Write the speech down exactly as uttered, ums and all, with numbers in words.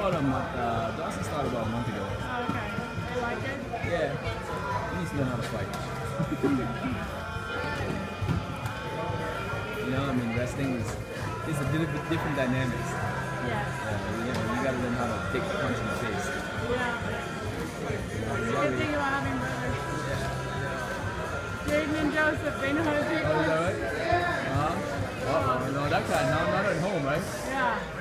started a month. Uh, Dawson started about a month ago. Oh, okay. You like it? Yeah. He needs to learn how to fight. You know, I mean, wrestling is it's a little bit different dynamics. Yeah. Uh, you know, you got to learn how to take a punch in the face. Yeah. It's a good thing about having brothers. Yeah. Jaden and Joseph, they know how to take Oh, is punches. that right? Uh-huh. Uh-oh. No, that guy, no, not at home, right? Yeah.